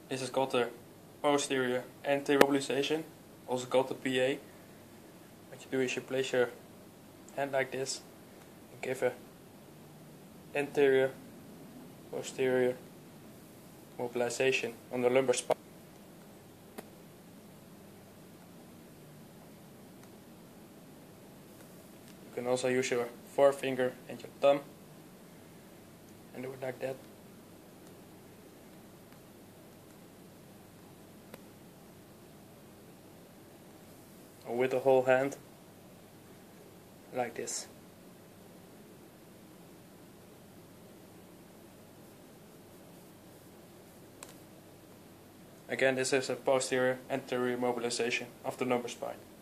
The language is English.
This is called the posterior anterior mobilization, also called the PA. What you do is you place your hand like this and give a anterior posterior mobilization on the lumbar spine. You can also use your forefinger and your thumb and do it like that. Or with the whole hand, like this. Again, this is a posterior anterior mobilization of the lumbar spine.